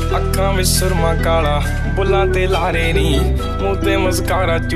अखां विच सुरमा काला बुल्लां ते लारे नी मूंह ते मस्कारा